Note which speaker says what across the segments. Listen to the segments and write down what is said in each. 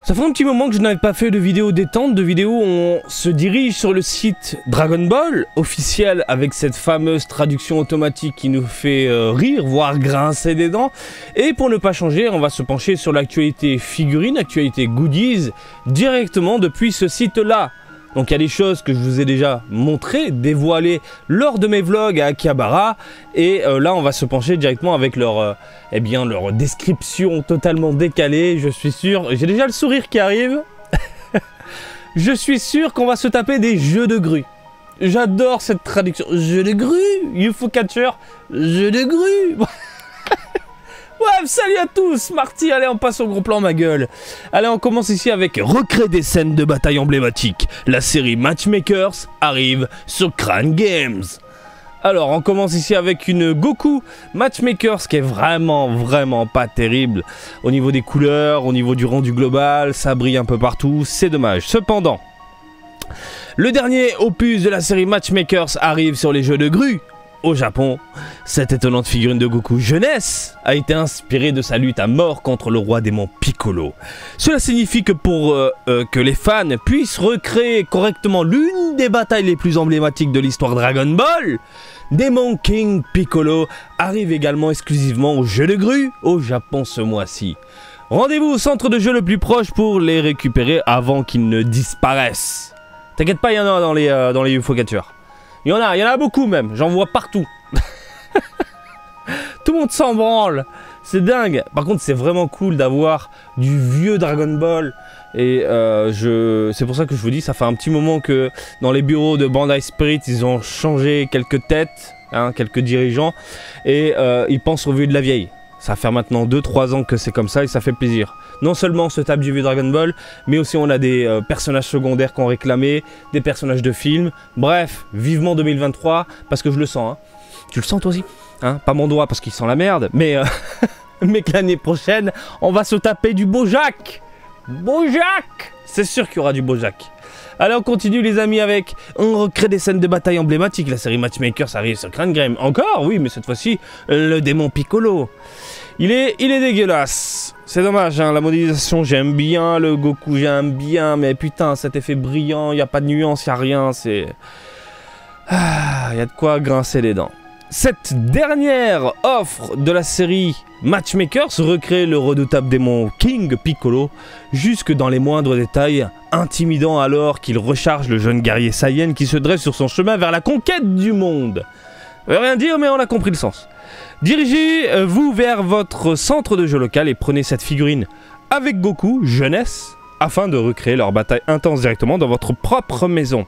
Speaker 1: Ça fait un petit moment que je n'avais pas fait de vidéo détente, de vidéo où on se dirige sur le site Dragon Ball officiel avec cette fameuse traduction automatique qui nous fait rire, voire grincer des dents. Et pour ne pas changer, on va se pencher sur l'actualité figurine, actualité goodies, directement depuis ce site-là. Donc il y a des choses que je vous ai déjà montrées, dévoilées lors de mes vlogs à Akihabara. Et là on va se pencher directement avec leur description totalement décalée. Je suis sûr, j'ai déjà le sourire qui arrive. Je suis sûr qu'on va se taper des jeux de grue. J'adore cette traduction. Jeux de grue, UFO Catcher, jeux de grue. Ouais, salut à tous, Marty, allez on passe au gros plan ma gueule. Allez on commence ici avec recréer des scènes de bataille emblématiques. La série Matchmakers arrive sur Crane Games. Alors on commence ici avec une Goku Matchmakers qui est vraiment pas terrible. Au niveau des couleurs, au niveau du rendu global, ça brille un peu partout, c'est dommage. Cependant, le dernier opus de la série Matchmakers arrive sur les jeux de grue. Au Japon, cette étonnante figurine de Goku jeunesse a été inspirée de sa lutte à mort contre le roi démon Piccolo. Cela signifie que pour que les fans puissent recréer correctement l'une des batailles les plus emblématiques de l'histoire Dragon Ball, Demon King Piccolo arrive également exclusivement au jeu de grue au Japon ce mois-ci. Rendez-vous au centre de jeu le plus proche pour les récupérer avant qu'ils ne disparaissent. T'inquiète pas, il y en a dans les UFO Catcher. Il y en a beaucoup même, j'en vois partout. Tout le monde s'en branle, c'est dingue. Par contre, c'est vraiment cool d'avoir du vieux Dragon Ball. Et c'est pour ça que je vous dis, ça fait un petit moment que dans les bureaux de Bandai Spirit, ils ont changé quelques têtes, hein, quelques dirigeants. Et ils pensent au vieux de la vieille. Ça fait maintenant 2-3 ans que c'est comme ça et ça fait plaisir. Non seulement on se tape du vieux Dragon Ball, mais aussi on a des personnages secondaires qu'on réclamait, des personnages de films. Bref, vivement 2023, parce que je le sens. Hein. Tu le sens toi aussi hein? Pas mon doigt parce qu'il sent la merde, mais, mais que l'année prochaine, on va se taper du Bojack. Bojack! C'est sûr qu'il y aura du Bojack. Allez, on continue les amis avec... On recrée des scènes de bataille emblématiques. La série Matchmakers arrive sur Crane Game. Encore? Oui, mais cette fois-ci, le démon Piccolo. Il est dégueulasse. C'est dommage, hein, la modélisation, j'aime bien. Le Goku, j'aime bien. Mais putain, cet effet brillant, il n'y a pas de nuance, il n'y a rien. C'est... Ah, il y a de quoi grincer les dents. Cette dernière offre de la série Matchmakers recrée le redoutable démon King Piccolo jusque dans les moindres détails, intimidant alors qu'il recharge le jeune guerrier Saiyan qui se dresse sur son chemin vers la conquête du monde. Ça veut rien dire mais on a compris le sens. Dirigez-vous vers votre centre de jeu local et prenez cette figurine avec Goku, jeunesse, afin de recréer leur bataille intense directement dans votre propre maison.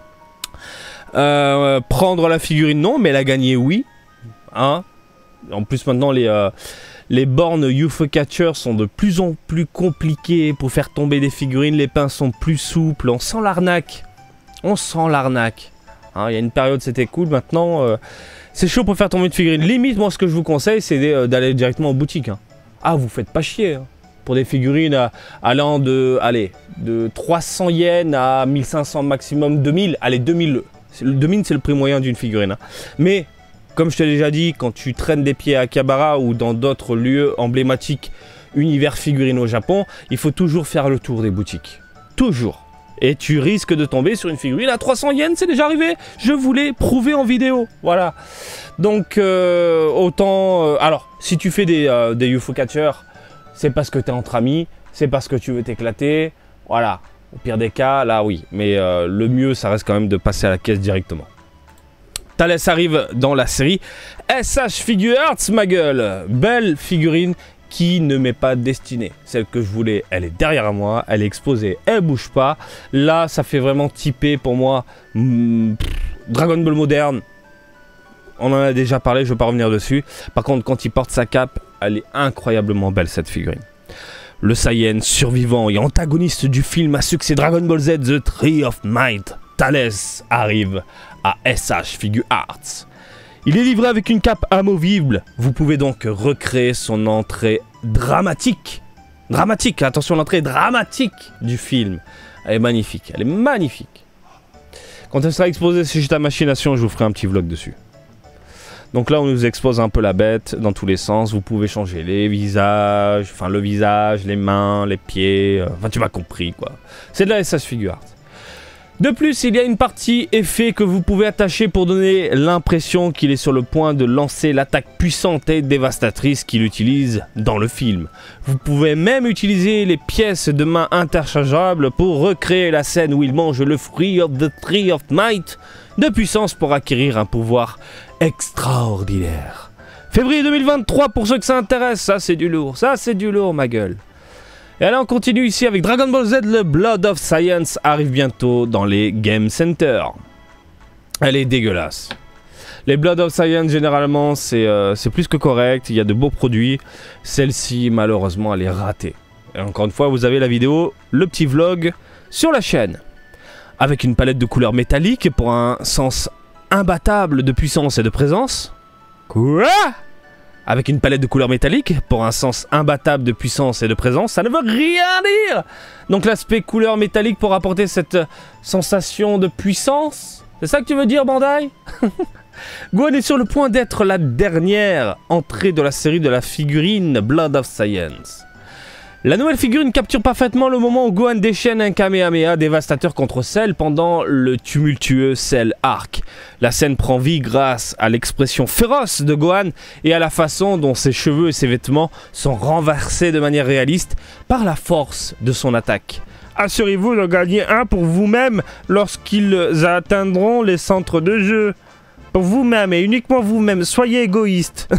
Speaker 1: Prendre la figurine non, mais la gagner oui. Hein? En plus maintenant les bornes UFO Catcher sont de plus en plus compliquées pour faire tomber des figurines. Les pins sont plus souples, on sent l'arnaque. On sent l'arnaque. Hein, il y a une période c'était cool, maintenant c'est chaud pour faire tomber une figurine. Limite moi ce que je vous conseille c'est d'aller directement en boutique. Hein. Ah vous faites pas chier. Hein. Pour des figurines allant de 300 yens à 1500 maximum, 2000, allez 2000. Le 2000 c'est le prix moyen d'une figurine. Hein. Mais comme je t'ai déjà dit, quand tu traînes des pieds à Akihabara ou dans d'autres lieux emblématiques univers figurines au Japon, il faut toujours faire le tour des boutiques. Toujours. Et tu risques de tomber sur une figurine à 300 yens, c'est déjà arrivé. Je vous l'ai prouvé en vidéo. Voilà. Donc autant... alors, si tu fais des UFO Catcher, c'est parce que tu es entre amis, c'est parce que tu veux t'éclater. Voilà. Au pire des cas, là oui. Mais le mieux, ça reste quand même de passer à la caisse directement. Thalès arrive dans la série SH Figure Arts, ma gueule. Belle figurine qui ne m'est pas destinée. Celle que je voulais, elle est derrière moi, elle est exposée, elle bouge pas. Là, ça fait vraiment typer pour moi Dragon Ball moderne. On en a déjà parlé, je ne vais pas revenir dessus. Par contre, quand il porte sa cape, elle est incroyablement belle cette figurine. Le Saiyan survivant et antagoniste du film à succès Dragon Ball Z The Tree of Might, Thalès arrive à SH Figure Arts. Il est livré avec une cape amovible. Vous pouvez donc recréer son entrée dramatique. Dramatique, attention, l'entrée dramatique du film. Elle est magnifique, elle est magnifique. Quand elle sera exposée chez ta machination, je vous ferai un petit vlog dessus. Donc là, on nous expose un peu la bête dans tous les sens. Vous pouvez changer les visages, enfin le visage, les mains, les pieds. Enfin, tu m'as compris, quoi. C'est de la SS Figure Art. De plus, il y a une partie effet que vous pouvez attacher pour donner l'impression qu'il est sur le point de lancer l'attaque puissante et dévastatrice qu'il utilise dans le film. Vous pouvez même utiliser les pièces de main interchangeables pour recréer la scène où il mange le fruit of the Tree of Might de puissance pour acquérir un pouvoir extraordinaire. Février 2023 pour ceux que ça intéresse, ça c'est du lourd ma gueule. Et allez, on continue ici avec Dragon Ball Z, le Blood of Science arrive bientôt dans les Game Center. Elle est dégueulasse. Les Blood of Science, généralement, c'est plus que correct, il y a de beaux produits. Celle-ci, malheureusement, elle est ratée. Et encore une fois, vous avez la vidéo, le petit vlog sur la chaîne. Avec une palette de couleurs métalliques pour un sens imbattable de puissance et de présence. Quoi ? Avec une palette de couleurs métalliques, pour un sens imbattable de puissance et de présence, ça ne veut rien dire. Donc l'aspect couleur métallique pour apporter cette sensation de puissance. C'est ça que tu veux dire, Bandai? Gohan est sur le point d'être la dernière entrée de la série de la figurine Blood of Science. La nouvelle figurine capture parfaitement le moment où Gohan déchaîne un Kamehameha dévastateur contre Cell pendant le tumultueux Cell Arc. La scène prend vie grâce à l'expression féroce de Gohan et à la façon dont ses cheveux et ses vêtements sont renversés de manière réaliste par la force de son attaque. Assurez-vous de gagner un pour vous-même lorsqu'ils atteindront les centres de jeu. Pour vous-même et uniquement vous-même, soyez égoïste.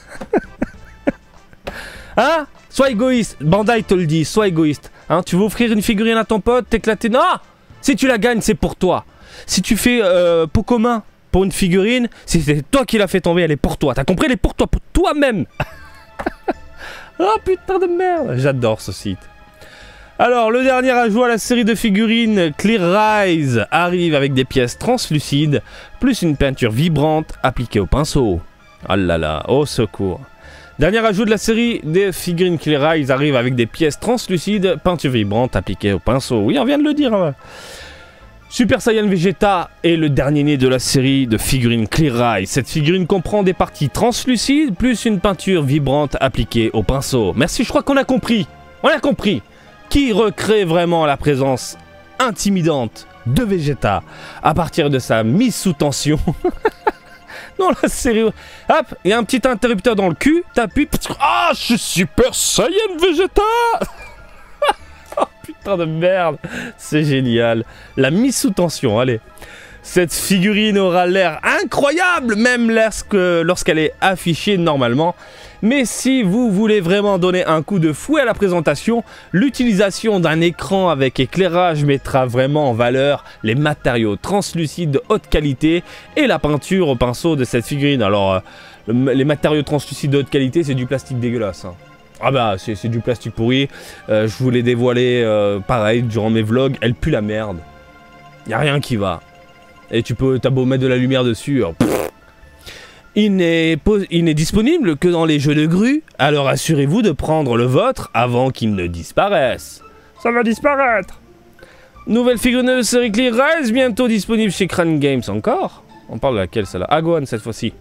Speaker 1: Hein? Sois égoïste, Bandai te le dit, sois égoïste. Hein, tu veux offrir une figurine à ton pote, t'éclater? Non! Si tu la gagnes, c'est pour toi. Si tu fais pot commun pour une figurine, si c'est toi qui l'as fait tomber, elle est pour toi. T'as compris? Elle est pour toi, pour toi-même. Oh putain de merde! J'adore ce site. Alors, le dernier ajout à la série de figurines Clear Rise arrive avec des pièces translucides, plus une peinture vibrante appliquée au pinceau. Oh là là, au secours. Dernier ajout de la série des figurines Clear Rise arrive avec des pièces translucides, peinture vibrante appliquée au pinceau. Oui, on vient de le dire. Hein. Super Saiyan Vegeta est le dernier né de la série de figurines Clear Rise. Cette figurine comprend des parties translucides, plus une peinture vibrante appliquée au pinceau. Merci, je crois qu'on a compris. On a compris. Qui recrée vraiment la présence intimidante de Vegeta à partir de sa mise sous tension. Dans la série. Hop, il y a un petit interrupteur dans le cul, t'appuies. Ah, je suis Super Saiyan Vegeta. Oh putain de merde. C'est génial. La mise sous tension, allez. Cette figurine aura l'air incroyable, même lorsqu'elle est affichée normalement. Mais si vous voulez vraiment donner un coup de fouet à la présentation, l'utilisation d'un écran avec éclairage mettra vraiment en valeur les matériaux translucides de haute qualité et la peinture au pinceau de cette figurine. Alors, les matériaux translucides de haute qualité, c'est du plastique dégueulasse. Hein. Ah bah, c'est du plastique pourri. Je vous l'ai dévoilé, pareil, durant mes vlogs, elle pue la merde. Y a rien qui va. Et t'as beau mettre de la lumière dessus, il n'est disponible que dans les jeux de grue, alors assurez-vous de prendre le vôtre avant qu'il ne disparaisse. Ça va disparaître. Nouvelle figurine de série Clear Rise, bientôt disponible chez Crane Games encore. On parle de laquelle celle-là? Ah, Gohan cette fois-ci.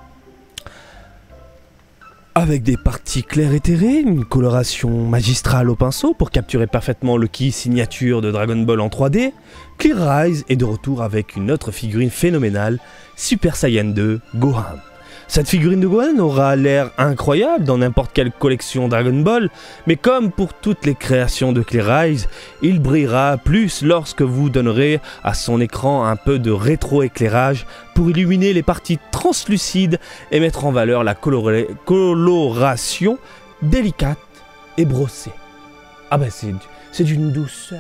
Speaker 1: Avec des parties claires éthérées, une coloration magistrale au pinceau pour capturer parfaitement le ki signature de Dragon Ball en 3D, Clear Rise est de retour avec une autre figurine phénoménale, Super Saiyan 2 Gohan. Cette figurine de Gohan aura l'air incroyable dans n'importe quelle collection Dragon Ball, mais comme pour toutes les créations de Clear Rise, il brillera plus lorsque vous donnerez à son écran un peu de rétro-éclairage pour illuminer les parties translucides et mettre en valeur la coloration délicate et brossée. Ah bah c'est d'une douceur.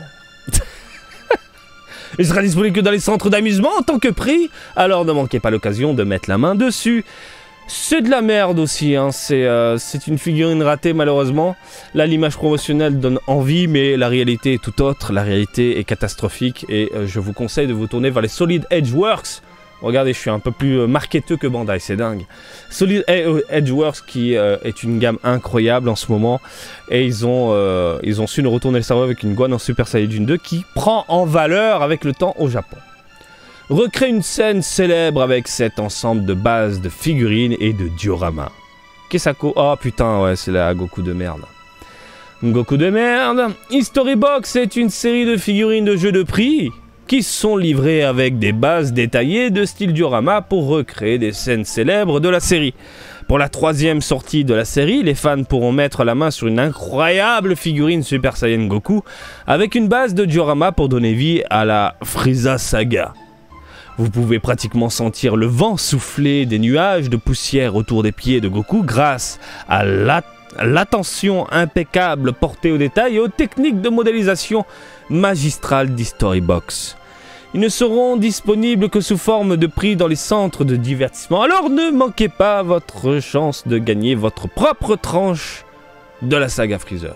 Speaker 1: Il sera disponible que dans les centres d'amusement en tant que prix, alors ne manquez pas l'occasion de mettre la main dessus. C'est de la merde aussi, hein. C'est une figurine ratée malheureusement. Là l'image promotionnelle donne envie, mais la réalité est tout autre, la réalité est catastrophique et je vous conseille de vous tourner vers les Solid Edge Works. Regardez, je suis un peu plus marketeux que Bandai, c'est dingue. Solid Edge Works qui est une gamme incroyable en ce moment. Et ils ont su nous retourner le cerveau avec une Gohan en Super Saiyan 2 qui prend en valeur avec le temps au Japon. recrée une scène célèbre avec cet ensemble de bases de figurines et de dioramas. Kesako, oh putain, ouais, c'est la Goku de merde. Goku de merde. History Box est une série de figurines de jeux de prix qui sont livrées avec des bases détaillées de style diorama pour recréer des scènes célèbres de la série. Pour la 3e sortie de la série, les fans pourront mettre la main sur une incroyable figurine Super Saiyan Goku avec une base de diorama pour donner vie à la Frieza Saga. Vous pouvez pratiquement sentir le vent souffler des nuages de poussière autour des pieds de Goku grâce à l'attention impeccable portée aux détails et aux techniques de modélisation magistrales d'History Box. Ils ne seront disponibles que sous forme de prix dans les centres de divertissement, alors ne manquez pas votre chance de gagner votre propre tranche de la saga Freezer.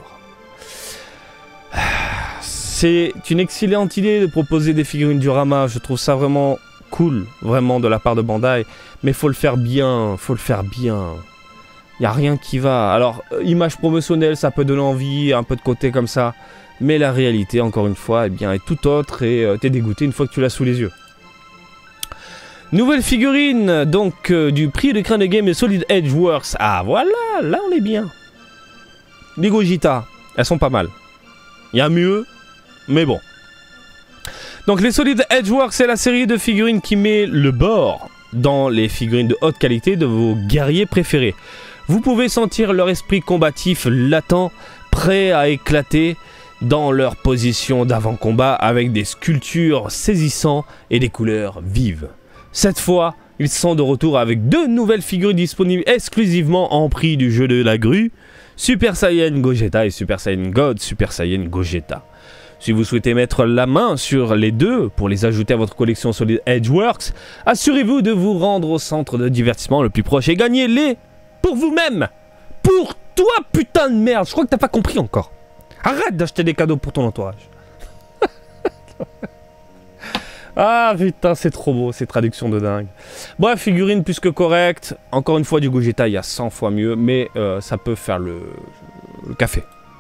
Speaker 1: C'est une excellente idée de proposer des figurines diorama, je trouve ça vraiment cool, vraiment de la part de Bandai, mais faut le faire bien, Il n'y a rien qui va. Alors, image promotionnelle, ça peut donner envie, un peu de côté comme ça. Mais la réalité, encore une fois, eh bien, est tout autre et t'es dégoûté une fois que tu l'as sous les yeux. Nouvelle figurine, donc, du prix de Crane Game et Solid Edge Works. Ah, voilà, là on est bien. Les Gogeta, elles sont pas mal. Il y a mieux, mais bon. Donc, les Solid Edge Works, c'est la série de figurines qui met le bord dans les figurines de haute qualité de vos guerriers préférés. Vous pouvez sentir leur esprit combatif latent, prêt à éclater dans leur position d'avant-combat avec des sculptures saisissantes et des couleurs vives. Cette fois, ils sont de retour avec 2 nouvelles figurines disponibles exclusivement en prix du jeu de la grue, Super Saiyan Gogeta et Super Saiyan God Super Saiyan Gogeta. Si vous souhaitez mettre la main sur les deux pour les ajouter à votre collection Solid Edgeworks, assurez-vous de vous rendre au centre de divertissement le plus proche et gagnez-les pour vous-même. Pour toi, putain de merde. Je crois que t'as pas compris encore. Arrête d'acheter des cadeaux pour ton entourage. Ah putain, c'est trop beau, ces traductions de dingue. Bref, figurine plus que correcte. Encore une fois, du Gogeta, il y a 100 fois mieux, mais ça peut faire le café.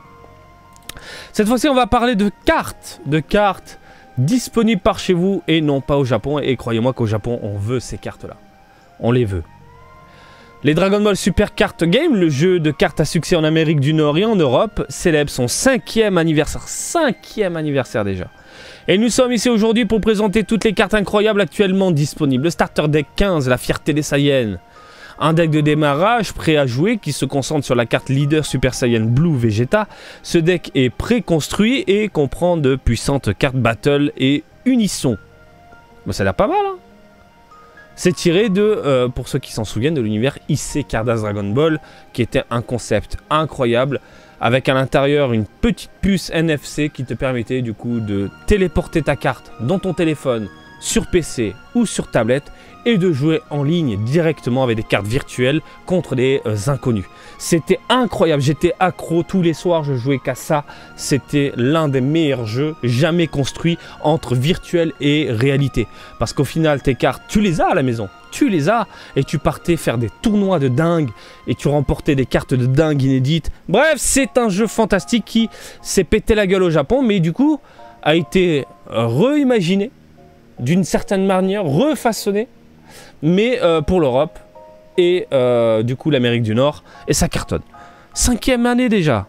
Speaker 1: Cette fois-ci, on va parler de cartes disponibles par chez vous et non pas au Japon. Et croyez-moi qu'au Japon, on veut ces cartes-là. On les veut. Les Dragon Ball Super Card Game, le jeu de cartes à succès en Amérique du Nord et en Europe, célèbre son 5e anniversaire. 5e anniversaire déjà. Et nous sommes ici aujourd'hui pour présenter toutes les cartes incroyables actuellement disponibles. Le Starter Deck 15, la fierté des Saiyans. Un deck de démarrage prêt à jouer qui se concentre sur la carte leader Super Saiyan Blue Vegeta. Ce deck est préconstruit et comprend de puissantes cartes Battle et Unisson. Bon, ça a l'air pas mal, hein. C'est tiré de, pour ceux qui s'en souviennent, de l'univers IC Cardass Dragon Ball, qui était un concept incroyable, avec à l'intérieur une petite puce NFC qui te permettait du coup de téléporter ta carte dans ton téléphone, sur PC ou sur tablette, et de jouer en ligne directement avec des cartes virtuelles contre des inconnus. C'était incroyable, j'étais accro tous les soirs, je jouais qu'à ça. C'était l'un des meilleurs jeux jamais construits entre virtuel et réalité. Parce qu'au final, tes cartes, tu les as à la maison, tu les as, et tu partais faire des tournois de dingue, et tu remportais des cartes de dingue inédites. Bref, c'est un jeu fantastique qui s'est pété la gueule au Japon, mais du coup, a été reimaginé, d'une certaine manière, refaçonné, mais pour l'Europe et du coup l'Amérique du Nord, et ça cartonne. 5e année déjà.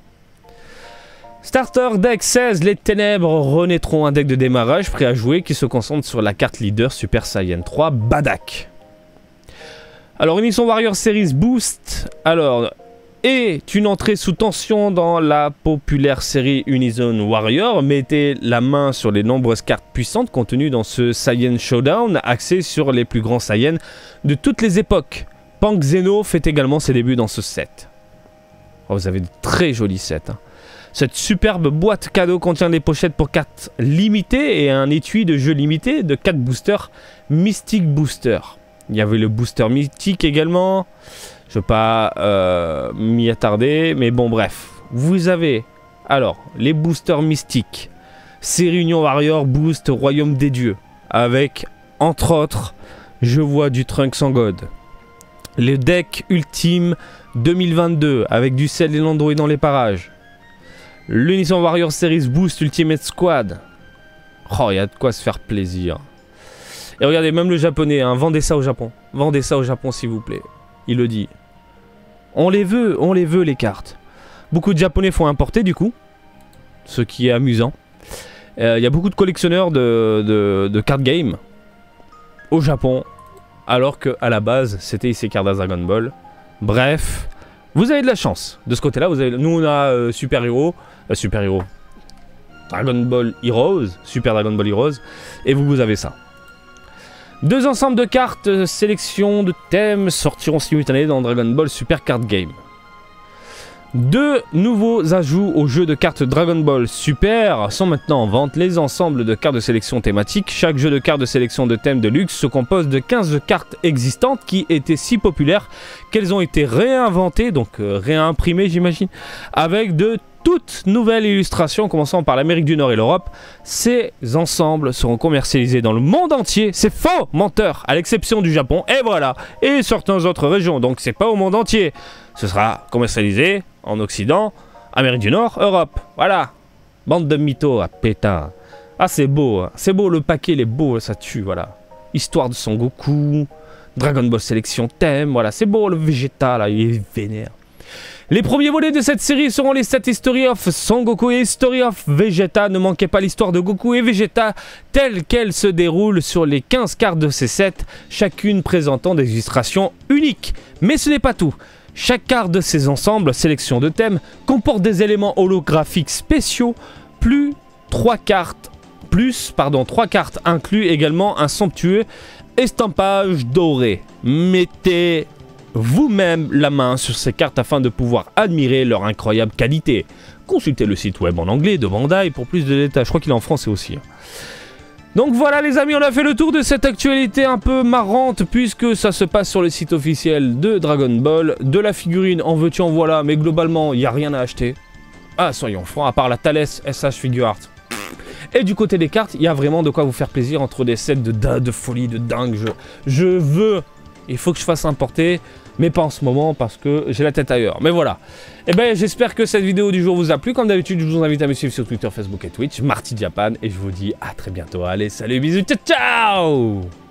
Speaker 1: Starter Deck 16, les ténèbres renaîtront, un deck de démarrage prêt à jouer qui se concentre sur la carte leader Super Saiyan 3 Badak. Alors Unisson Warrior Series Boost, alors, est une entrée sous tension dans la populaire série Unison Warrior. Mettez la main sur les nombreuses cartes puissantes contenues dans ce Saiyan Showdown, axé sur les plus grands Saiyans de toutes les époques. Pang Zeno fait également ses débuts dans ce set. Oh, vous avez de très jolis sets, hein. Cette superbe boîte cadeau contient des pochettes pour cartes limitées et un étui de jeu limité de 4 boosters Mystic Booster. Il y avait le booster mythique également. Je ne vais pas m'y attarder, mais bon, bref. Vous avez, alors, les boosters mystiques. Série Union Warrior Boost Royaume des Dieux. Avec, entre autres, je vois du Trunks en God. Le deck Ultime 2022, avec du sel et l'Android dans les parages. L'Unison Warrior Series Boost Ultimate Squad. Oh, il y a de quoi se faire plaisir. Et regardez, même le japonais, hein, vendez ça au Japon. Vendez ça au Japon, s'il vous plaît. Il le dit. On les veut les cartes. Beaucoup de japonais font importer, du coup. Ce qui est amusant. Il y a beaucoup de collectionneurs de card game au Japon. Alors qu'à la base, c'était ici Cardas Dragon Ball. Bref, vous avez de la chance. De ce côté-là, nous on a Super Hero. Dragon Ball Heroes. Super Dragon Ball Heroes. Et vous avez ça. 2 ensembles de cartes, sélection de thèmes sortiront simultanément dans Dragon Ball Super Card Game. 2 nouveaux ajouts au jeu de cartes Dragon Ball Super sont maintenant en vente. Les ensembles de cartes de sélection thématiques. Chaque jeu de cartes de sélection de thèmes de luxe se compose de 15 cartes existantes qui étaient si populaires qu'elles ont été réinventées, donc réimprimées j'imagine, avec de toutes nouvelles illustrations commençant par l'Amérique du Nord et l'Europe. Ces ensembles seront commercialisés dans le monde entier. C'est faux, menteur, à l'exception du Japon, et voilà, et certaines autres régions, donc c'est pas au monde entier. Ce sera commercialisé en Occident, Amérique du Nord, Europe, voilà. Bande de mythos à pétard. Ah c'est beau, le paquet il est beau, ça tue, voilà. Histoire de Son Goku, Dragon Ball Sélection thème, voilà, c'est beau le Vegeta là, il est vénère. Les premiers volets de cette série seront les 7 History of Son Goku et History of Vegeta. Ne manquez pas l'histoire de Goku et Vegeta telle qu'elle se déroule sur les 15 cartes de ces sets, chacune présentant des illustrations uniques. Mais ce n'est pas tout. Chaque carte de ces ensembles, sélection de thèmes, comporte des éléments holographiques spéciaux, plus 3 cartes incluent également un somptueux estampage doré. Mettez vous-même la main sur ces cartes afin de pouvoir admirer leur incroyable qualité. Consultez le site web en anglais de Bandai pour plus de détails. Je crois qu'il est en français aussi. Donc voilà les amis, on a fait le tour de cette actualité un peu marrante puisque ça se passe sur le site officiel de Dragon Ball. De la figurine, en veux-tu en voilà, mais globalement, il n'y a rien à acheter. Ah, soyons francs, à part la Thales SH Figure Art. Et du côté des cartes, il y a vraiment de quoi vous faire plaisir entre des sets de folie, de dingue. Je veux... Il faut que je fasse importer, mais pas en ce moment parce que j'ai la tête ailleurs. Mais voilà. Et ben j'espère que cette vidéo du jour vous a plu. Comme d'habitude, je vous invite à me suivre sur Twitter, Facebook et Twitch, Marty Japan. Et je vous dis à très bientôt. Allez, salut, bisous, ciao, ciao!